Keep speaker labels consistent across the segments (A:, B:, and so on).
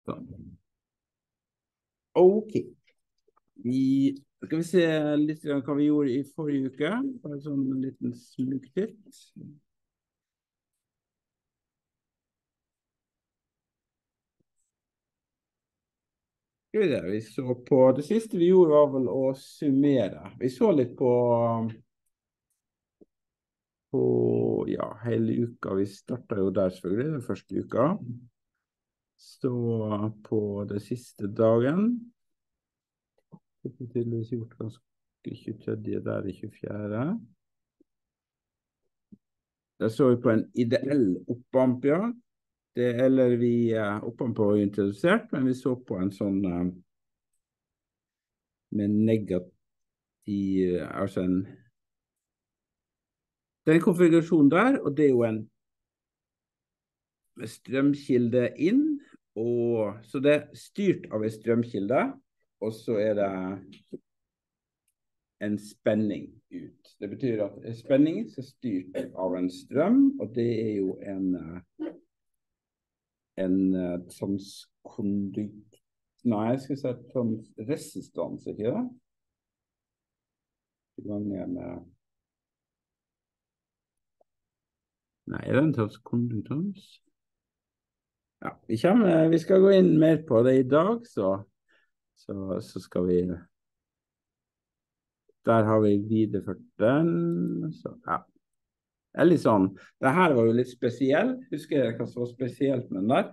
A: Sånn. Ok. Skal vi se litt hva vi gjorde i forrige uke. Bare sånn en liten smugtitt. Vi så på, det siste vi gjorde var vel å summere. Vi så litt på ja, hele uka. Vi startet jo der selvfølgelig, den første uka. Så på det siste dagen. Det er tydeligvis gjort ganske 23. der i 24. Der så vi på en ideell oppamp, ja. Eller vi oppamp var jo introdusert, men vi så på en sånn med negativ, altså det er en konfigurasjon der, og det er jo en strømkilde inn, og så det er styrt av en strømkilde, og så er det en spenning ut. Det betyr at spenning er styrt av en strøm, og det er jo en sånn kondukt, nei, jeg skal si sånn resistans, ikke det? Nei, er det en sånn konduktans? Ja, vi skal gå inn mer på det i dag, så skal vi, der har vi videreført den, så ja. Det er litt sånn, det her var jo litt spesiell, husker jeg hva som var spesielt med den der?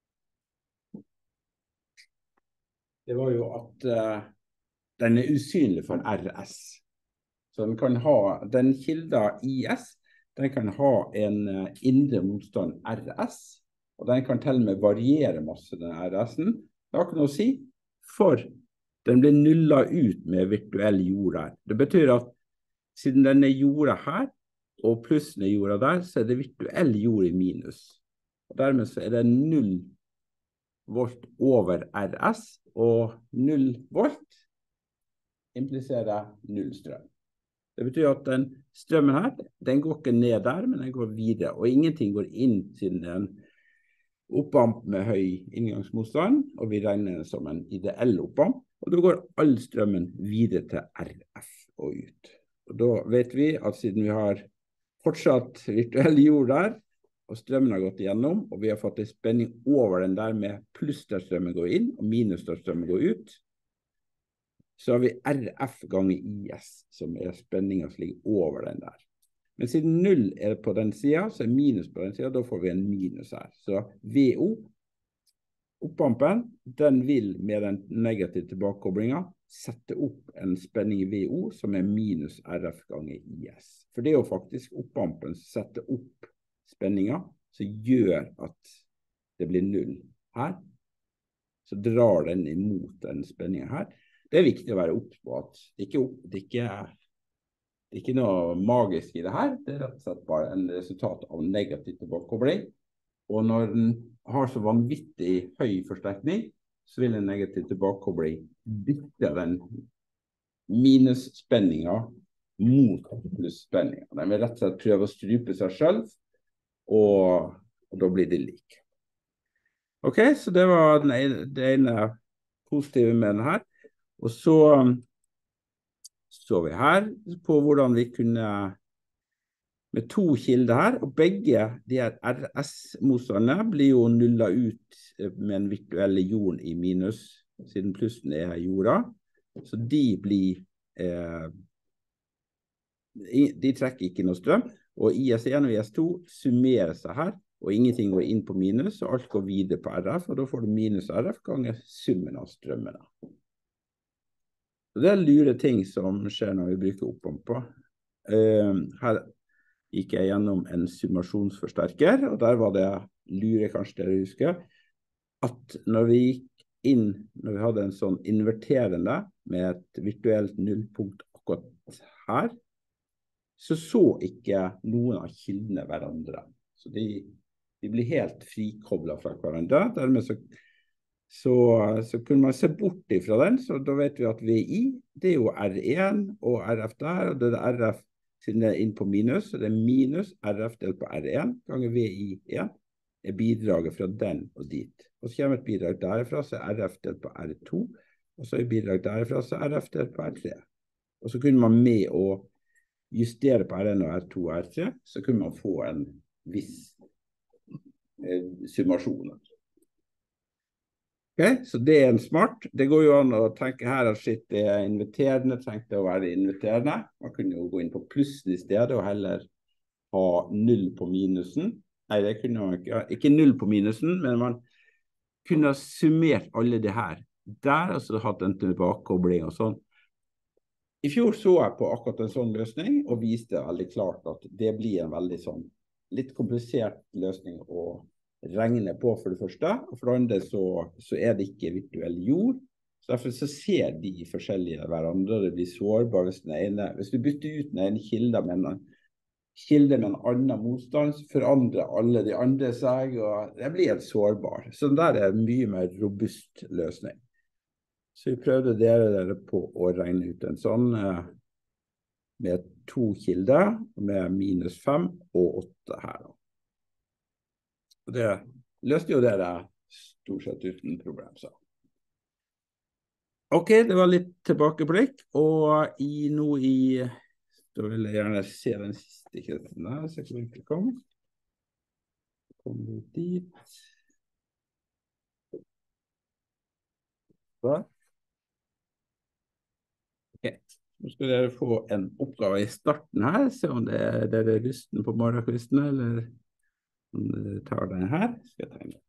A: Det var jo at den er usynlig for RS. Så den kan ha, den kilda IS, den kan ha en indre motstand RS, og den kan til og med variere masse den RS-en. Det har ikke noe å si, for den blir nullet ut med virtuell jord her. Det betyr at siden den er jorda her, og plussen er jorda der, så er det virtuell jord i minus. Og dermed så er det 0 volt over RS, og 0 volt impliserer 0 strøm. Det betyr at den strømmen her, den går ikke ned der, men den går videre, og ingenting går inn til en oppamp med høy inngangsmotstand, og vi regner det som en ideell oppamp, og da går all strømmen videre til RF og ut. Og da vet vi at siden vi har fortsatt virtuell jord der, og strømmen har gått igjennom, og vi har fått en spenning over den der med pluss der strømmen går inn, og minus der strømmen går ut, så har vi RF ganger IS, som er spenningen som ligger over den der. Men siden 0 er på den siden, så er minus på den siden, da får vi en minus her. Så VO, oppampen, den vil med den negative tilbakekoblingen sette opp en spenning i VO som er minus RF ganger IS. For det er jo faktisk oppampen som setter opp spenningen, som gjør at det blir 0 her. Så drar den imot den spenningen her. Det er viktig å være opp på at det er ikke noe magisk i det her. Det er rett og slett bare en resultat av negativ tilbakekobling. Og når den har så vanvittig høy forsterkning, så vil en negativ tilbakekobling bytte den minusspenningen mot plusspenningen. Den vil rett og slett prøve å strupe seg selv, og da blir det lik. Ok, så det var det ene positive med den her. Og så vi her på hvordan vi kunne med 2 kilder her, og begge de her RS-motstandene blir jo nullet ut med en virtuelle jorden i minus, siden plussen er jorda. Så de trekker ikke noe strøm, og IS1 og IS2 summerer seg her, og ingenting går inn på minus, og alt går videre på RF, og da får du minus RF ganger summen av strømmene. Så det er lure ting som skjer når vi bruker oppamp på. Her gikk jeg gjennom en summasjonsforsterker, og der var det lure, kanskje dere husker, at når vi gikk inn, når vi hadde en sånn inverterende med et virtuelt nullpunkt akkurat her, så ikke noen av kildene hverandre. Så de blir helt frikoblet fra hverandre. Dermed så kunne man se bort ifra den, så da vet vi at VI, det er jo R1 og RF der, og det er RF siden det er inn på minus, så det er minus RF delt på R1 ganger VI1. er bidraget fra den og dit. Og så kommer et bidrag derfra, så er RF delt på R2, og så er bidrag derfra, så er RF delt på R3. Og så kunne man med å justere på R1 og R2 og R3, så kunne man få en viss summasjon. Okay, så det er en smart. Det går jo an å tenke her at shit, det er inviterende, trengte å være inviterende. Man kunne jo gå inn på plussen i stedet og heller ha 0 på minusen. Nei, det kunne man ikke 0 på minusen, men man kunne ha summert alle det her der, og så hatt en tilbakekobling og sånn. I fjor så jeg på akkurat en sånn løsning, og viste veldig klart at det blir en veldig sånn litt komplisert løsning å regne på for det første, og for det andre så er det ikke virtuell jord, så derfor så ser de forskjellige hverandre, og det blir sårbar hvis du bytter ut den ene kilden med en annen motstand, så forandrer alle de andre seg, og det blir helt sårbar. Så der er en mye mer robust løsning. Så vi prøvde dere på å regne ut en sånn med 2 kilder, med -5 og 8 her. Og det løste jo dere stort sett uten problem, så. Ok, det var litt tilbakeblikk, og da vil jeg gjerne se den siste krisen her, så jeg ikke kom. Kom vi dit. Så. Ok, nå skal dere få en oppgave i starten her, se om dere er rusten på morgenkvisten, eller om dere tar den her. Skal jeg tegne.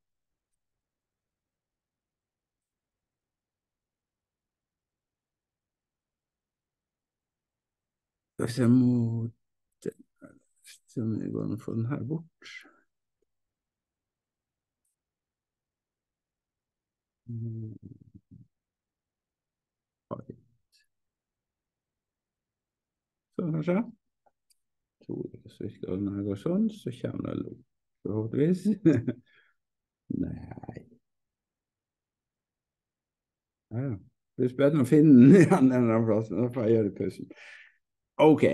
A: Hvis jeg må se om jeg går an å få den her bort. Sånn kanskje. Så når jeg går sånn, så kommer det opp. Forhåpentligvis. Nei. Ja. Det blir spennende å finne den igjen en eller annen plass, men da får jeg gjøre pausen. Ok.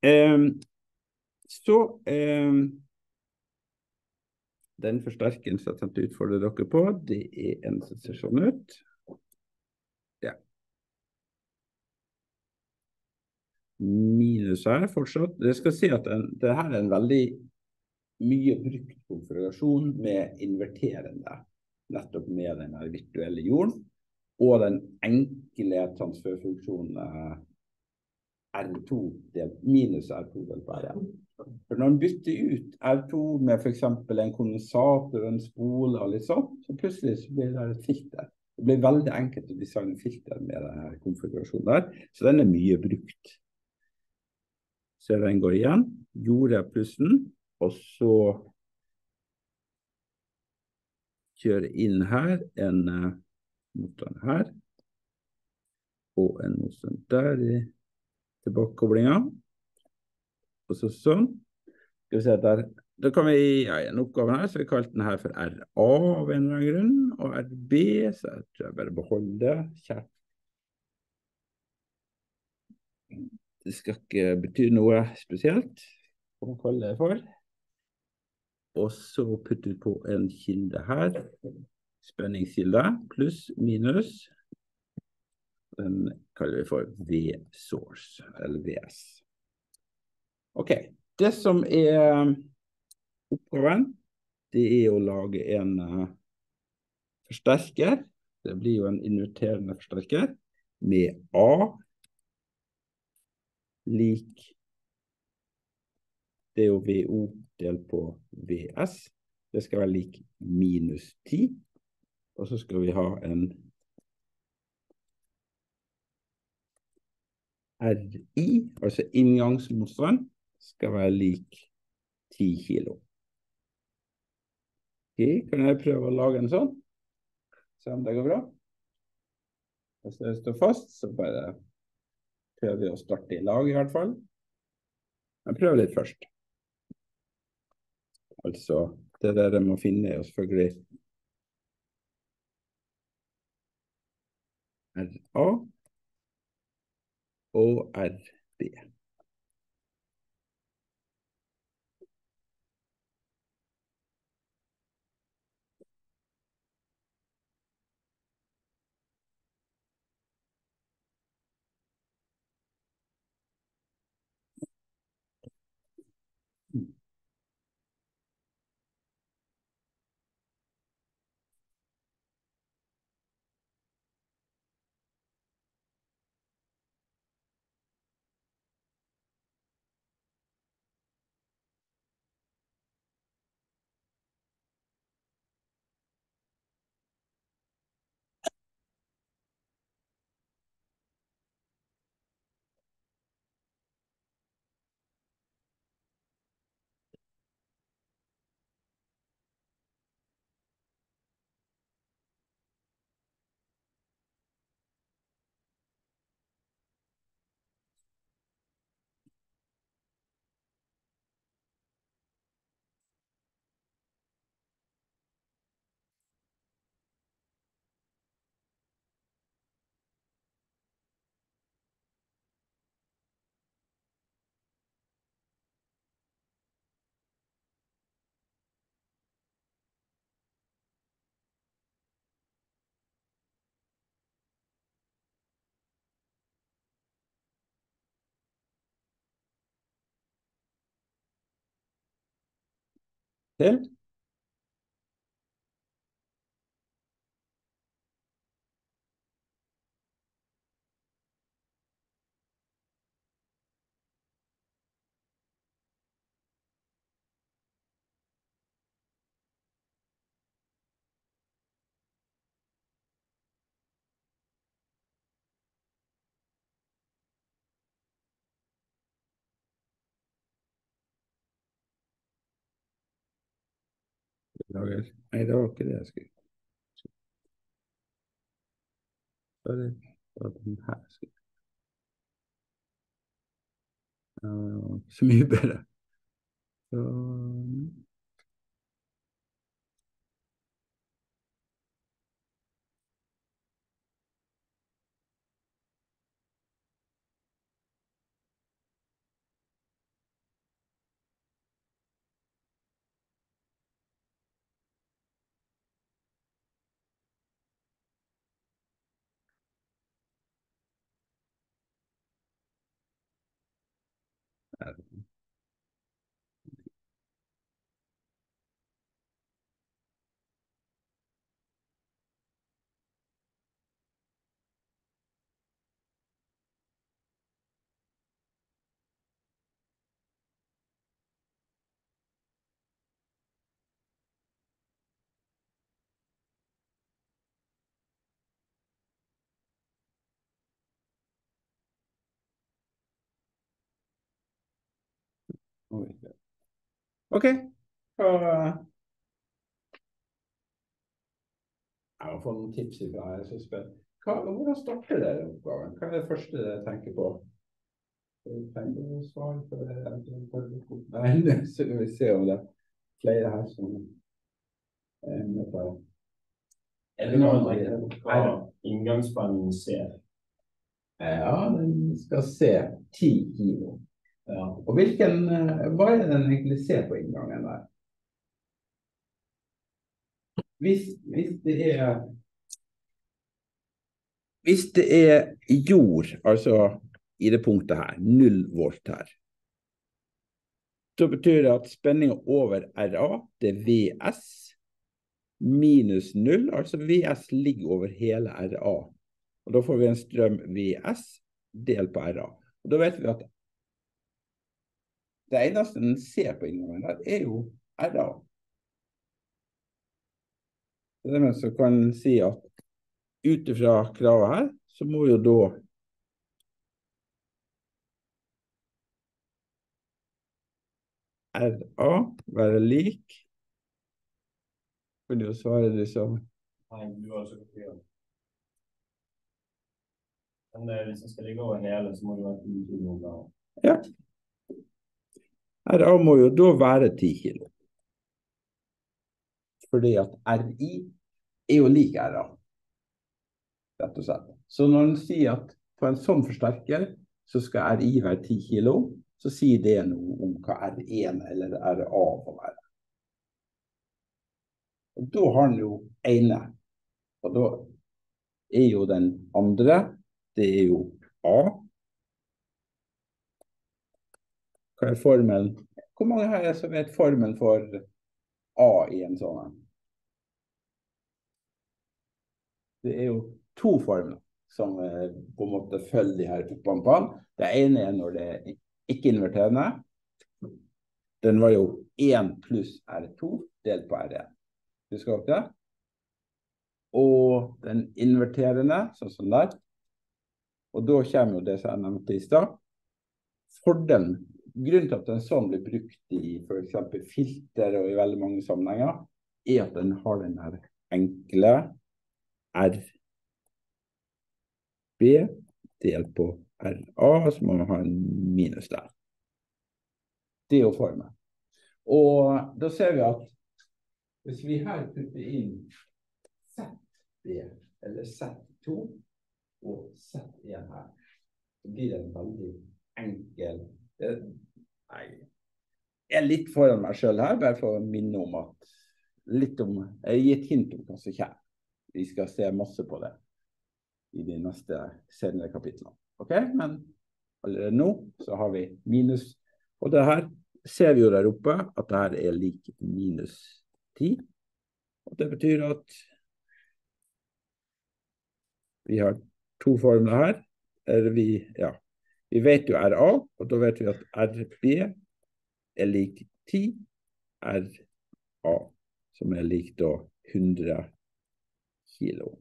A: Den forsterkeren som jeg tenkte å utfordre dere på, det er en som ser sånn ut. Ja. Minus her fortsatt. Jeg skal si at det her er en veldig mye brukt konfigurasjon med inverterende, nettopp med den virtuelle jorden, og den enkle transferfunksjonen R2 delt minus R2 delt på R1. For når man bytter ut R2 med for eksempel en kondensator, en spole og litt sånn, så plutselig så blir det et filter. Det blir veldig enkelt å designe filter med denne konfigurasjonen der, så den er mye brukt. Så den går igjen, gjorde jeg plussen, og så kjøre inn her en motstand her, og en motstand der i tilbakekoblingen. Og så sånn. Skal vi se der. Da kan vi i en oppgave her, så vi kalte den her for RA av en eller annen grunn, og RB, så jeg tror jeg bare beholder det. Kjært. Det skal ikke bety noe spesielt, hva man kaller det for. Og så putter vi på en kilde her, spenningskilde, pluss, minus. Den kaller vi for V-source, eller VS. Ok, det som er oppgaven, det er å lage en forsterker. Det blir jo en inverterende forsterker med A lik, det er jo VO delt på VS. Det skal være lik minus 10. Og så skal vi ha en RI, altså inngangsmotstand, skal være lik 10 kilo. Ok, kan jeg prøve å lage en sånn? Se om det går bra. Hvis det står fast, så bare prøver vi å starte i lag i hvert fall. Jeg prøver litt først. Altså, det dere må finne er selvfølgelig RA og RB. til. Nei, det var ikke det jeg skulle. Sorry. Det var den her jeg skulle. Så mye bedre. Så... Ok. Jeg har fått noen tips fra her. Hvordan starter dere oppgaven? Hva er det første dere tenker på? Tenker du svar på det? Nei, så vi se om det er flere her som med på.
B: Er det noen hva inngangsspannen ser?
A: Ja, den skal se 10 kilo. Ja. Og hva er det den egentlig ser på inngangen der? Hvis det er jord, altså i det punktet her, 0 volt her, så betyr det at spenningen over RA, det er VS, minus 0, altså VS ligger over hele RA. Og da får vi en strøm VS delt på RA. Og da vet vi at det eneste den ser på inngangen der er jo RA. Dermed så kan den si at utifra kravet her, så må jo da RA være lik. Kan du svare det som?
B: Nei, du har så godt gjøre. Men hvis jeg skal ligge over hele, så må det være 10 kilo da.
A: Ja. RA må jo da være 10 kilo. Fordi at RI er jo lik RA. Rett og slett. Så når den sier at på en sånn forsterker, så skal RI være 10 kilo, så sier det noe om hva R1 eller RA må være. Og da har den jo ene. Og da er jo den andre, det er jo A. Hva er formelen? Hvor mange her er som vet formelen for A i en sånn? Det er jo 2 formler som på en måte følger de her oppampene. Det ene er når det er ikke-inverterende. Den var jo 1 pluss R2 delt på R1. Husker dere det? Og den inverterende, sånn som der. Og da kommer jo det som jeg nevnte i sted. Fordelen, grunnen til at en sånn blir brukt i for eksempel filter og i veldig mange sammenhenger, er at den har den her enkle RB delt på RA, så må man ha en minus der. Det er jo formen. Og da ser vi at hvis vi her putter inn ZB eller Z2 og Z1 her, så blir det en veldig enkel. Jeg er litt foran meg selv her, bare for å minne om at jeg gir et hint om hva som kommer. Vi skal se masse på det i de neste senere kapitlene. Ok, men allerede nå så har vi minus, og det her ser vi jo der oppe at dette er lik minus 10. Og det betyr at vi har to formler her. Vi vet jo RA, og da vet vi at RB er lik 10, RA, som er lik da 100 kilo.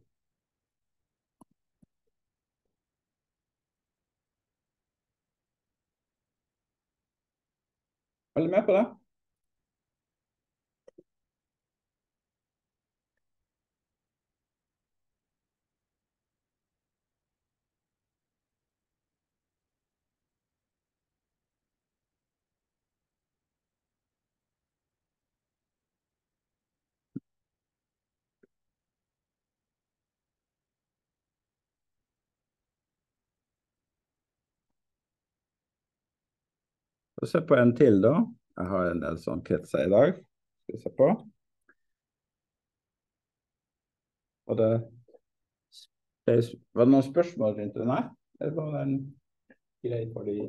A: Alle med på det? Så se på en til da. Jeg har en del sånne kretser i dag. Skal vi se på. Og var det noen spørsmål rundt det? Nei? Eller var det en grei for de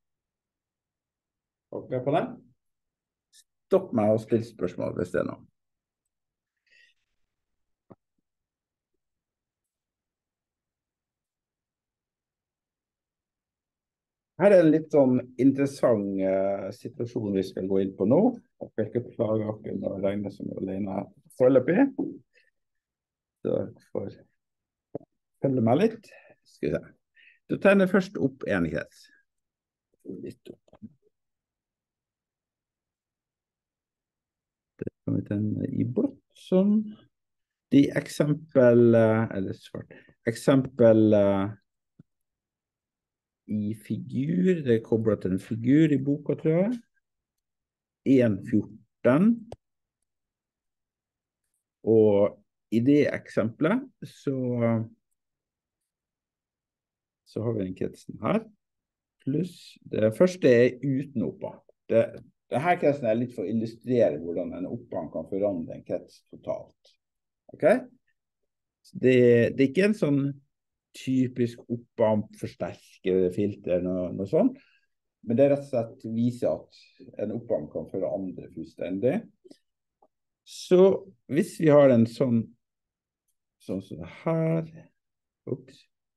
A: folk med på det? Stopp meg og still spørsmål hvis det er noe. Her er en litt sånn interessant situasjon vi skal gå inn på nå. Jeg skal ikke beklage akkurat å regne som alene foreløpig. Så får følge meg litt. Skal vi se. Du tegner først opp en krets. Litt opp. Det kan vi tenne i blått, sånn. De eksempel i figur, det er koblet til en figur i boka, tror jeg. 1,14. Og i det eksempelet så har vi den kretsen her. Pluss det første er uten oppgang. Denne kretsen er litt for å illustrere hvordan en oppgang kan forandre en krets totalt. Ok? Det er ikke en sånn typisk oppgang, forsterker filter, noe sånt. Men det rett og slett viser at en oppgang kan forandre fullstendig. Så hvis vi har en sånn som det her. Ups.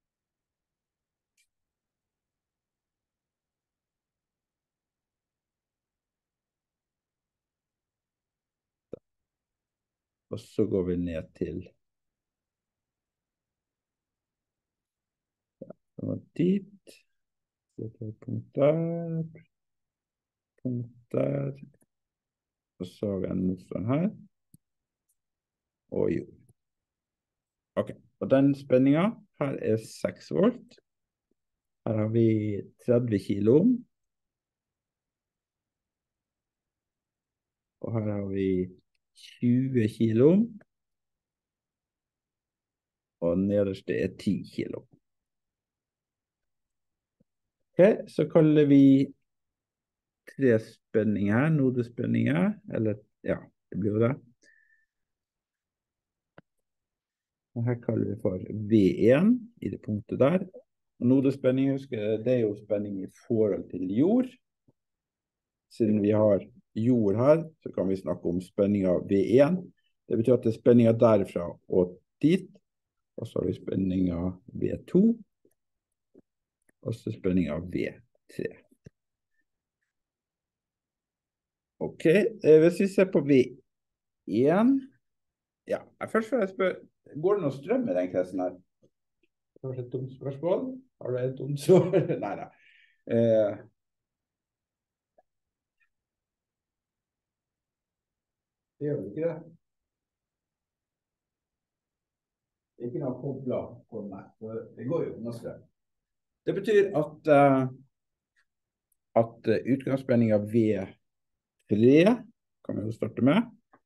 A: Og så går vi ned til dit. Punkt der. Og så har vi en motstand her. Og jo. Ok, og den spenningen her er 6 volt. Her har vi 30 kilo. Og her har vi 20 kilo. Og nederste er 10 kilo. Ok, så kaller vi 3 spenninger her, nodespenninger, eller ja, det blir jo det. Og her kaller vi for V1 i det punktet der. Og nodespenning, husker jeg, det er jo spenning i forhold til jord. Siden vi har jord her, så kan vi snakke om spenning av V1. Det betyr at det er spenninger derfra og dit. Og så har vi spenning av V2. Og så spenning av V3. Ok, hvis vi ser på V1. Ja, først får jeg spørre, går det noe strøm i den kretsen her? Det var et dumt spørsmål. Har du et dumt svar? Neida. Det gjør vi ikke det. Det er ikke noe koblet på den her, så det går jo noe strøm. Det betyr at utgangsspenningen V3 kan vi jo starte med.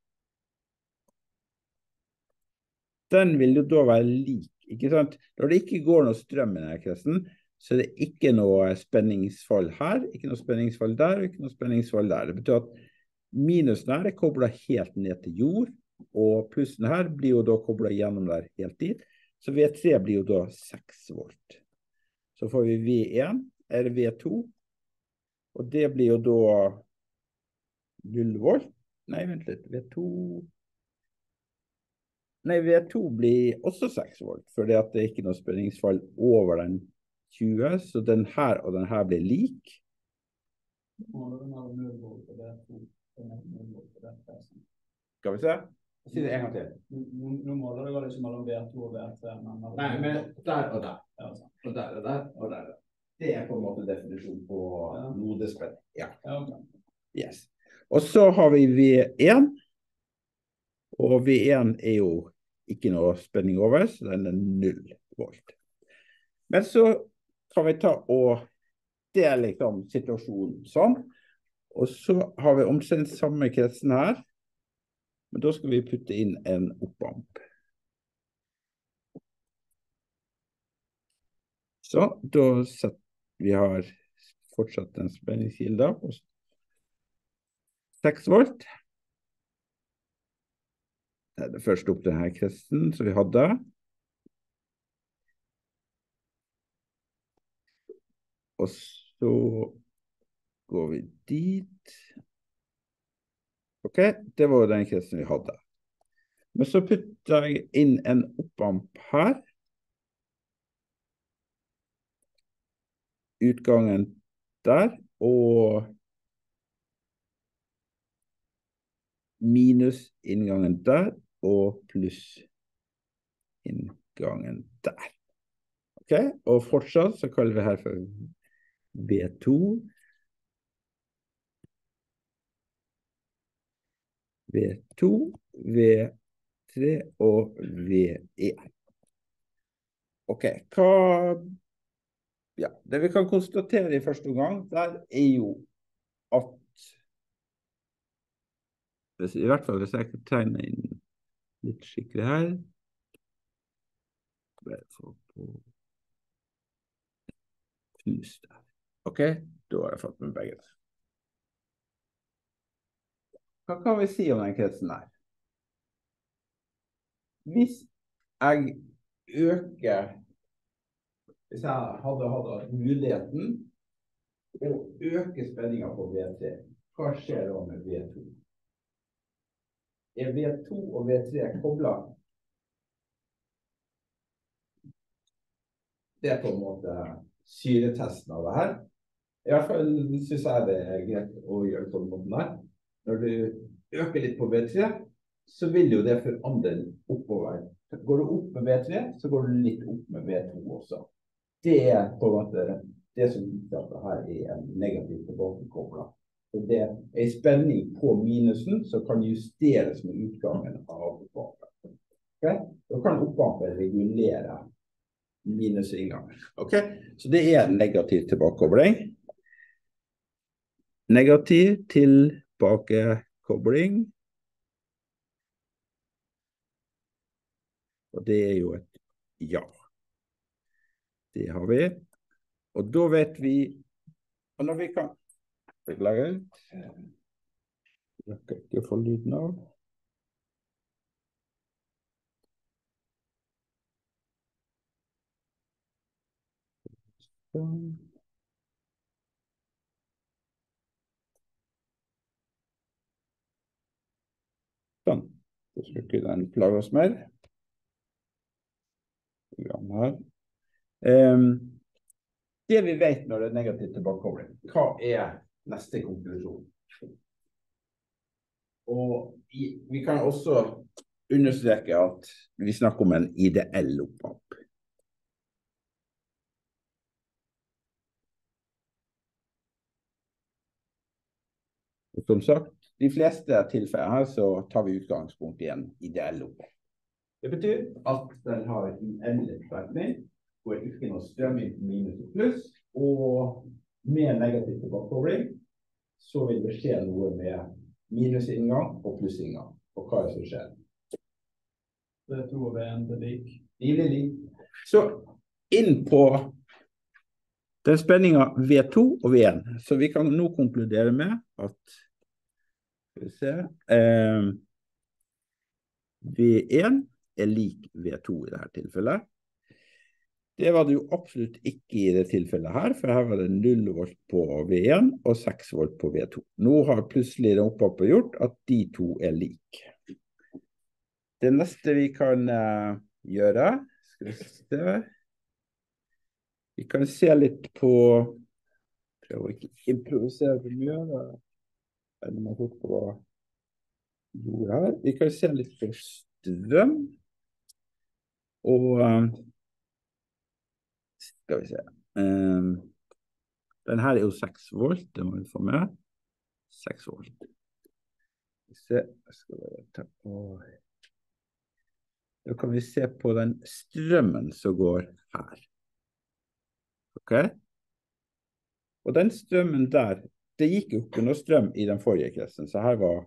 A: Den vil jo da være lik, ikke sant? Når det ikke går noe strøm i denne kretsen, så er det ikke noe spenningsfall her, ikke noe spenningsfall der, og ikke noe spenningsfall der. Det betyr at minusen her er koblet helt ned til jord, og plussen her blir jo da koblet gjennom der helt dit. Så V3 blir jo da 6 volt. Så får vi V1, eller V2, og det blir jo da 0 volt. Nei, vent litt. V2. Nei, V2 blir også 6 volt, fordi at det er ikke noe spenningsfall over den 20, så den her og den her blir lik. Skal vi se? Si det en gang til.
B: Nå måler det vel ikke mellom V2 og V3, men...
A: Nei, men der og der. Og der og der og der. Det er på en måte definisjon på nodespenning. Ja. Yes. Og så har vi V1, og V1 er jo ikke noe spenning over, så den er 0 volt. Men så kan vi ta og dele liksom situasjonen sånn, og så har vi omtrent samme kretsen her, men da skal vi putte inn en oppamp. Så da setter vi har fortsatt en spenningskilde på 6 volt. Det er det første opp denne kretsen som vi hadde. Og så går vi dit. Ok, det var den kretsen vi hadde. Men så putter jeg inn en oppamp her. Utgangen der, og minus inngangen der, og pluss inngangen der. Ok, og fortsatt så kaller vi her for V2. V2, V3 og V1. Ok, det vi kan konstatere i første omgang, der er jo at, i hvert fall hvis jeg kan tegne inn litt skikkelig her, bare få på pluss der. Ok, da har jeg fått med begge. Hva kan vi si om den kretsen her? Hvis jeg øker, hvis jeg hadde hatt muligheten å øke spenningen på V3, hva skjer da med V2? Er V2 og V3 koblet? Det er på en måte syretesten av det her. I hvert fall synes jeg det er greit å gjøre på den måten her. Når du øker litt på V3, så vil jo det forandre oppover. Går du opp med V3, så går du litt opp med V2 også. Det er på en måte det som viser at det her er en negativ tilbakekoblet. Så det er en spenning på minusen som kan justeres med utgangen av oppvampen. Okay? Da kan oppvampen regulere minusinngangen. Okay? Så det er en negativ tilbakekobling. Negativ tilbakekobling. Og det er jo et ja. Det har vi. Og da vet vi, og når vi kan, beklager, jeg kan ikke få lyden av. Sånn. Da skal ikke den plage oss mer. Her. Det vi vet når det er negativ tilbakekobling, hva er neste konklusjon? Og vi kan også understreke at vi snakker om en ideell oppvamp. Og som sagt, de fleste tilfeller her så tar vi utgangspunkt i en ideell oppvamp. Det betyr at den har en endelig virkning, hvor det ikke er noe strøm inn på minus og pluss, og med negativ tilbakekobling så vil det skje noe med minusinngang og plussinngang. Og hva er det som skjer?
B: Det tror vi er en lik.
A: De blir lik. Så inn på den spenningen V2 og V1. Så vi kan nå konkludere med at skal vi se, V1 er lik V2 i dette tilfellet. Det var det jo absolutt ikke i det tilfellet her, for her var det 0 volt på V1 og 6 volt på V2. Nå har plutselig den opphoppet gjort at de to like. Det neste vi kan gjøre, skal vi se, vi kan se litt på, prøv å ikke improvisere for mye, eller man fort på jord her. Vi kan se litt på strøm, og skal vi se, den her er jo 6 volt, det må vi få med, 6 volt. Se, skal vi ta på... Da kan vi se på den strømmen som går her. Ok? Og den strømmen der, det gikk jo ikke noe strøm i den forrige kressen, så her var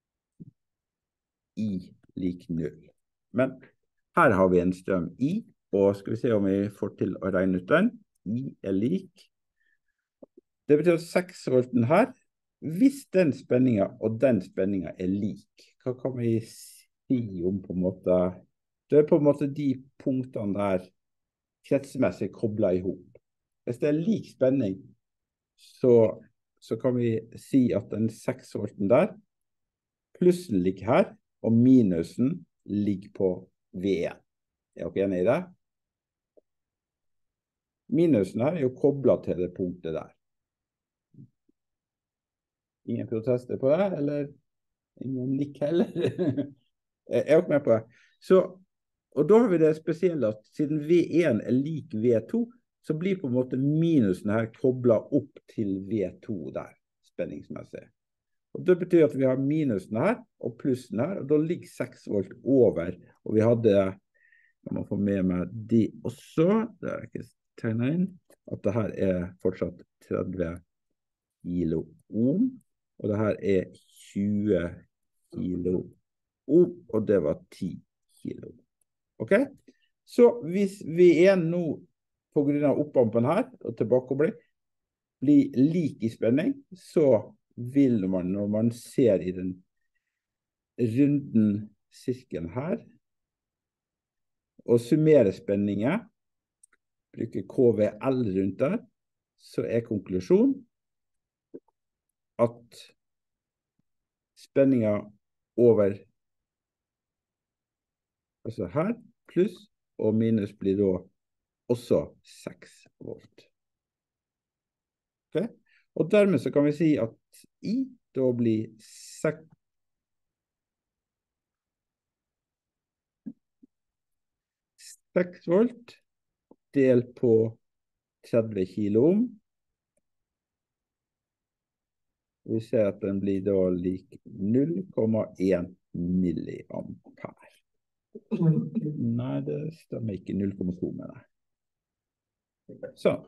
A: I lik 0. Men her har vi en strøm I, og skal vi se om vi får til å regne ut den. I er lik. Det betyr at 6 volten her, hvis den spenningen og den spenningen er lik, hva kan vi si om på en måte... Det er på en måte de punktene der kretsmessig koblet ihop. Hvis det er lik spenning, så kan vi si at den 6 volten der, plussen ligger her, og minusen ligger på V1. Er dere enige i det? Minusen her er jo koblet til det punktet der. Ingen protester på det, eller ingen nikk heller? Er dere med på det? Og da har vi det spesielle at siden V1 er lik V2, så blir på en måte minusen her koblet opp til V2 der, spenningsmessig. Og det betyr at vi har minusen her og plussen her, og da ligger 6 volt over. Og vi hadde, jeg må få med meg de også, det er ikke tegnet inn, at det her er fortsatt 30 kilo ohm, og det her er 20 kilo ohm, og det var 10 kilo. Ok? Så hvis V1 nå, på grunn av oppampen her, og tilbakekobling, blir lik i spenning, så vil man, når man ser i den runden sirkelen her, og summerer spenningen, bruker KVL rundt der, så er konklusjonen at spenningen over, altså her, pluss og minus blir da også 6 volt. Okay? Og dermed så kan vi si at I da blir 6 volt delt på 30 kilo ohm. Vi ser at den blir da lik 0,1 milliampere. Nei, det stemmer ikke 0,2 med det. Sånn.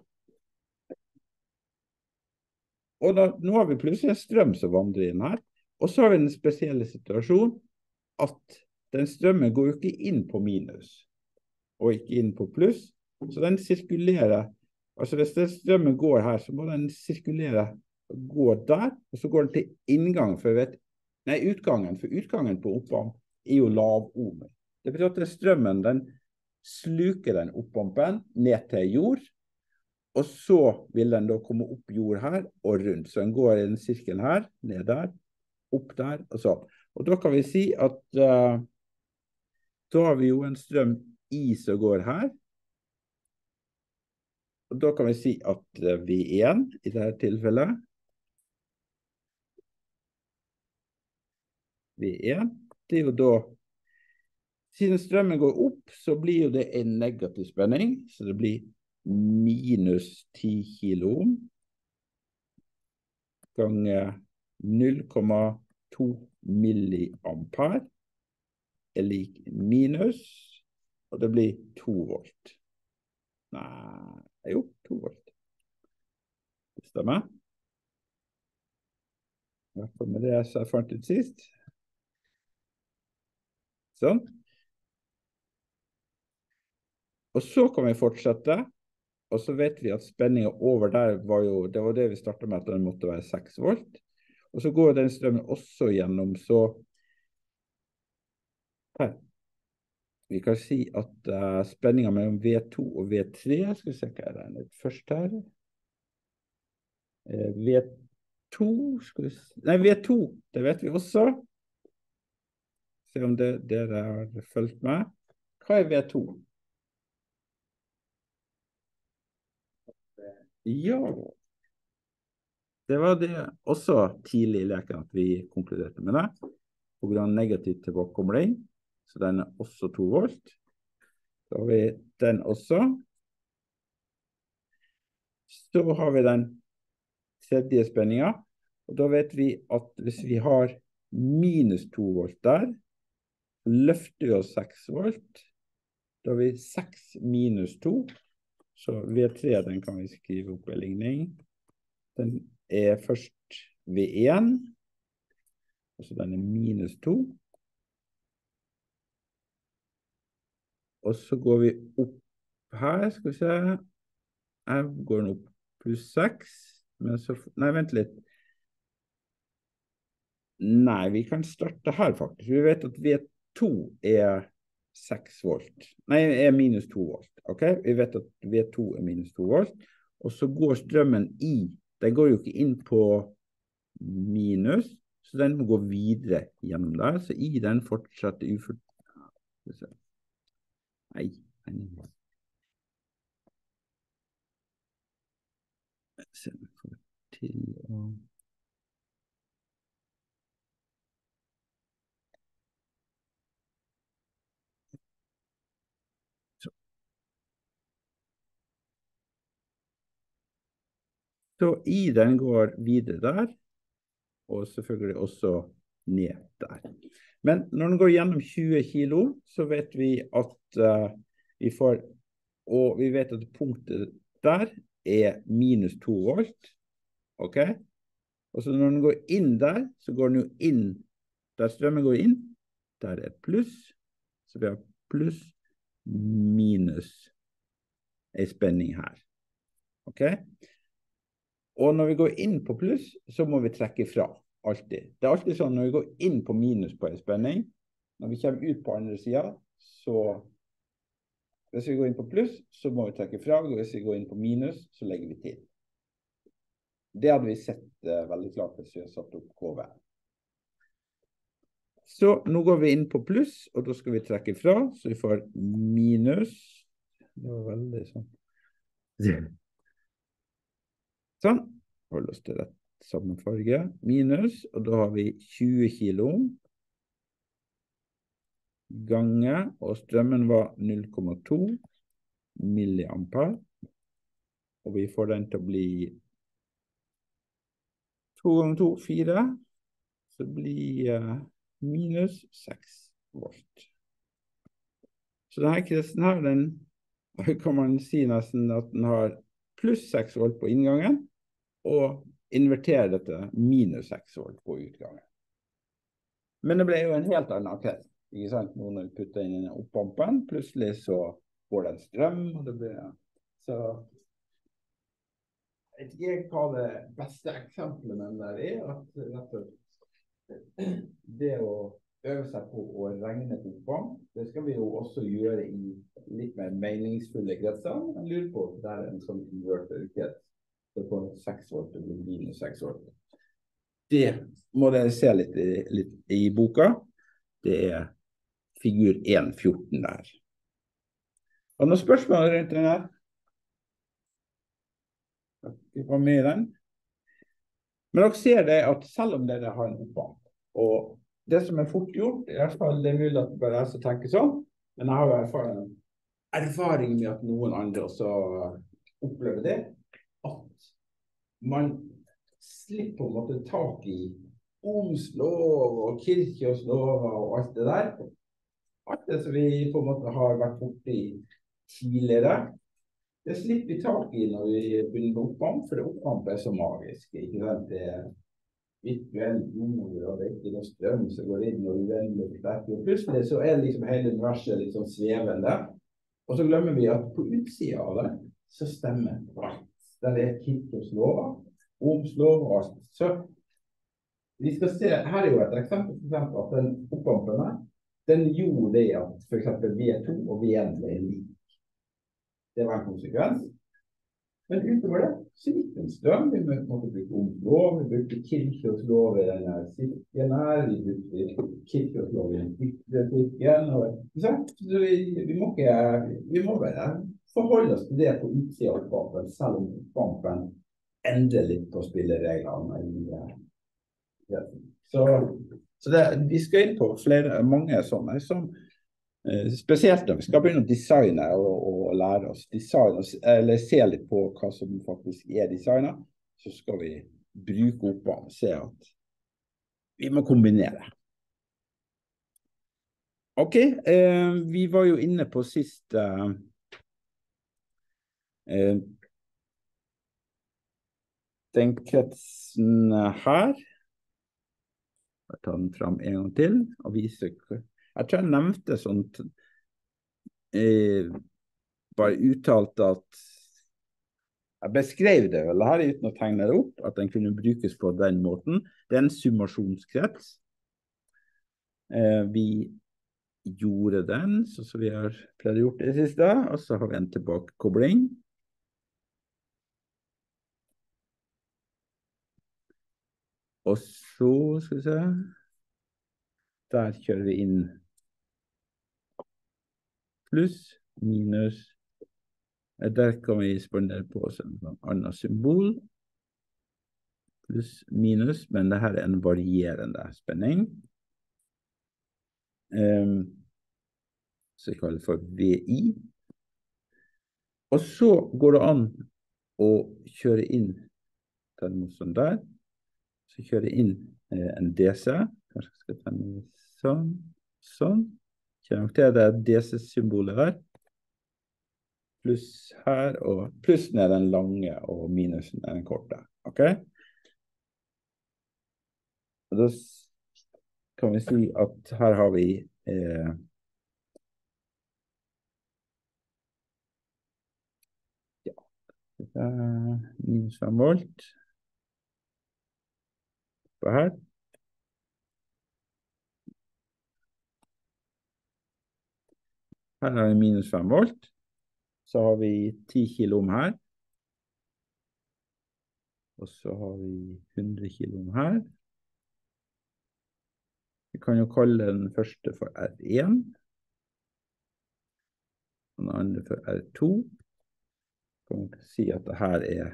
A: Og da, nå har vi plutselig en strøm som vandrer inn her, og så har vi den spesielle situasjonen at den strømmen går jo ikke inn på minus, og ikke inn på pluss, så den sirkulerer, altså hvis den strømmen går her, så må den sirkulere, gå der, og så går den til inngang, utgangen, for utgangen på oppvarm er jo lav ohm. Det betyr at strømmen, den sluker den oppvarmen ned til jord, og så vil den da komme opp jord her og rundt. Så den går i en sirkel her, ned der, opp der og så. Og da kan vi si at da har vi jo en strøm I som går her. Og da kan vi si at V1 i dette tilfellet, V1, det er jo da, siden strømmen går opp, så blir jo det en negativ spenning, så det blir minus 10 kilo ohm ganger 0,2 milliampere er lik minus, og det blir 2 volt. Nei, jo, 2 volt. Det stemmer. I hvert fall med det jeg fant ut sist. Sånn. Og så kan vi fortsette, og så vet vi at spenningen over der var jo, det var det vi startet med, at den måtte være 6 volt. Og så går den strømmen også gjennom, så her. vi kan si at spenningen mellom V2 og V3, skal vi se hva det litt først her. V2, nei V2, det vet vi også. Se om dere har fulgt med. Hva er V2? Ja, det var det også tidlig i leken at vi konkluderte med det. På grunn av negativ tilbakekobling, så den er også 2 volt. Da har vi den også. Så har vi den tredje spenningen, og da vet vi at hvis vi har minus 2 volt der, løfter vi oss 6 volt, da har vi 6 minus 2, så V3 den kan vi skrive opp i ligning. Den er først V1, og så den er minus 2. Og så går vi opp her, skal vi se. Her går den opp pluss 6. Men så, nei, vent litt. Nei, vi kan starte her faktisk. Vi vet at V2 er 6 volt. Nei, er minus 2 volt. Ok? Vi vet at V2 er minus 2 volt. Og så går strømmen den går jo ikke inn på minus, så den må gå videre gjennom der. Så den fortsetter Nei. Se om vi får til å... Så den går videre der, og selvfølgelig også ned der. Men når den går gjennom 20 kilo, så vet vi at vi får, og vi vet at punktet der er minus 2 volt, ok? Og så når den går inn der, så går den jo inn, der strømmen går inn, der er pluss, så vi har pluss, minus, en spenning her, ok? Og når vi går inn på pluss, så må vi trekke fra, alltid. Det er alltid sånn, når vi går inn på minus på en spenning, når vi kommer ut på andre siden, så hvis vi går inn på pluss, så må vi trekke fra, og hvis vi går inn på minus, så legger vi til. Det hadde vi sett veldig klart hvis vi har satt opp KV. Så nå går vi inn på pluss, og da skal vi trekke fra, så vi får minus. Det var veldig sånn. Sånn, hold oss til rett samme farge, minus, og da har vi 20 kilo, gange, og strømmen var 0,2 milliampere, og vi får den til å bli 2 ganger 2, 4, så blir minus 6 volt. Så denne kristen her, den kan man si nesten at den har pluss 6 volt på inngangen, og invertere dette minus 6 volt på utgangen. Men det ble jo en helt annen krets, ikke sant? Når vi putter inn i oppampen, plutselig så går det en strøm, og det blir... Så jeg vet ikke hva det beste eksempelet med den der er, at rett og slett det å øve seg på å regne på oppam, det skal vi jo også gjøre i litt mer meningsfulle kretser. Jeg lurer på at det er en sånn inverter-krets. Så på 6 volt, det blir minus 6 volt. Det må dere se litt i boka. Det er figur 1.14 der. Har du noen spørsmål rundt den her? Vi får med den. Men dere ser det at selv om dere har en oppam, og det som er fort gjort, i hvert fall det er mulig at bare jeg skal tenke sånn, men jeg har jo erfaring med at noen andre også opplever det, at man slipper på en måte tak i Ohms lov og Kirkjos lov og alt det der. Alt det som vi på en måte har vært borte i tidligere, det slipper vi tak i når vi begynner med oppam, for det oppam er så magisk, ikke sant? Det er virtuell jord, og det er ikke noe strøm som går inn og uendelig forsterker. Og plutselig så er liksom hele universet litt sånn svevende, og så glemmer vi at på utsiden av det, så stemmer alt. Der er Kirkjos lover, Ohms lov og alt. Så vi skal se, her er jo et eksempel, for eksempel at den oppampene, den gjorde det at for eksempel V2 og V1 ble lik. Det var en konsekvens. Men utover det, så gikk det en strøm. Vi måtte bruke lov, vi brukte Kirchhoffs lov i denne sirkelen her, vi brukte Kirchhoffs lov i den ytre sirkelen, så vi må bare forholde oss til det på utsida av kampen, selv om kampen endrer litt på spillereglene. Så vi skal inn på mange sånne, som spesielt når vi skal begynne å designe og lære oss design, eller se litt på hva som faktisk er designet, så skal vi bruke opp og se at vi må kombinere. Ok, vi var jo inne på siste den kretsen her. Jeg tar den fram en gang til og viser. Jeg tror jeg nevnte sånt, bare uttalt at jeg beskrev det vel her uten å tegne det opp, at den kunne brukes på den måten. Det en summasjonskrets. Vi gjorde den, så vi har pleid gjort det siste, og så har vi en tilbakekobling. Og så skal vi se, der kjører vi inn pluss, minus, der kan vi spandere på oss en annen symbol, pluss, minus, men det her en varierende spenning. Så jeg kaller det for VI. Og så går det an å kjøre inn, ta den sånn der, så kjøre inn en DC, kanskje jeg skal ta den sånn, sånn. Kjenner til det DC-symbolet her. Pluss her, og plussen er den lange, og minusen er den korte. Ok? Og da kan vi si at her har vi minus 5 volt. På her. Her har vi minus 5 volt. Så har vi 10 kilo ohm her. Og så har vi 100 kilo ohm her. Vi kan jo kalle den første for R1. Og den andre for R2. Vi kan si at det her er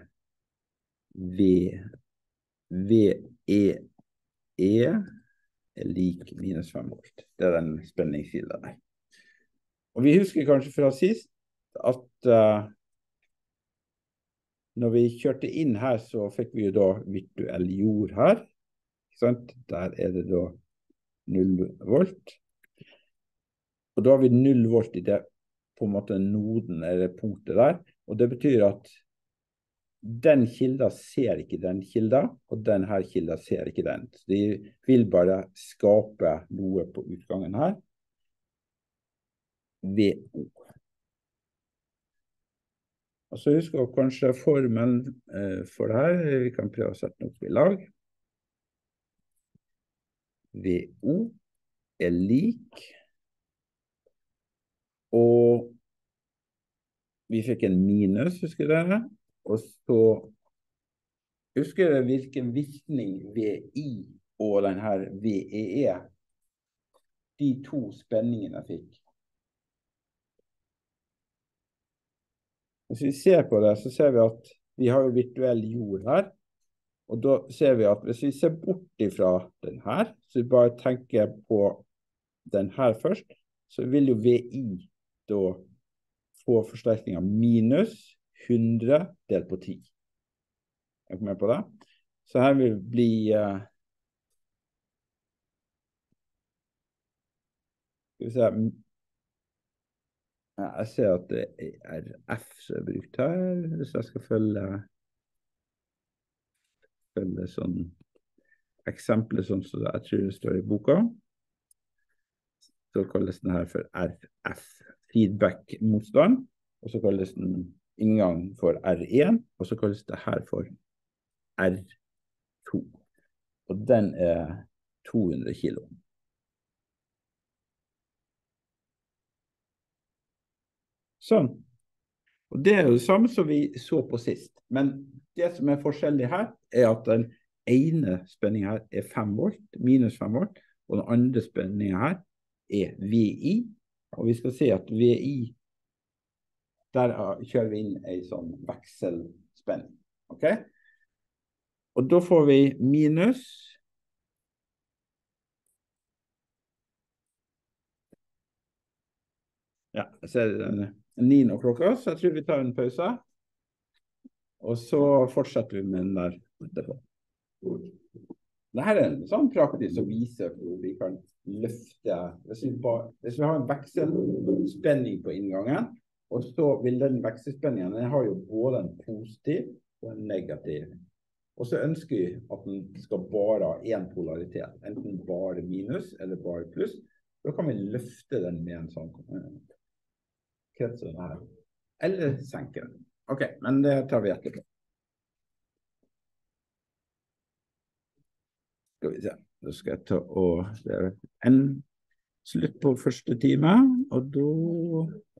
A: VEE er lik minus 5 volt. Det er den spenningskilden der. Og vi husker kanskje fra sist at når vi kjørte inn her, så fikk vi jo da virtuell jord her. Ikke sant? Der er det da 0 volt. Og da har vi 0 volt i det på en måte noden eller punktet der. Og det betyr at den kilden ser ikke den kilden, og den her kilden ser ikke den. Så de vil bare skape noe på utgangen her. VO. Og så husker jeg kanskje formelen for det her. Vi kan prøve å sette den opp i lag. VO er lik. Og vi fikk en minus, husker dere? Og så husker dere hvilken virkning VI og den her VEE, de to spenningene fikk. Hvis vi ser på det, så ser vi at vi har jo virtuell jord her. Og da ser vi at hvis vi ser bort ifra den her, så vi bare tenker på den her først, så vil jo VI da få forsterkning av minus 100 delt på 10. Er dere med på det? Så her vil bli skal vi se, jeg ser at det er F som er brukt her, hvis jeg skal følge sånn eksempler sånn som jeg tror det står i boka. Så kalles den her for RF, feedback-motstand, og så kalles den inngang for R1, og så kalles det her for R2. Og den er 200 kilo. Sånn. Og det jo det samme som vi så på sist. Men det som forskjellig her, at den ene spenningen her 5 volt, minus 5 volt, og den andre spenningen her VI. Og vi skal se at VI, der kjører vi inn en sånn vekselspenning. Ok? Og da får vi minus. Ja, jeg ser den 9 klokka, så jeg tror vi tar en pause. Og så fortsetter vi med den der etterpå. Dette en sånn praktisk som viser hvor vi kan løfte. Hvis vi har en vekselspenning på inngangen, og så vil den vekselspenningen, den har jo både en positiv og en negativ. Og så ønsker vi at den skal bare ha en polaritet, enten bare minus eller bare pluss. Da kan vi løfte den med en sånn krets her. Eller senke den. Ok, men det tar vi etterpå. Skal vi se. Da skal jeg ta og det en slutt på første time, og da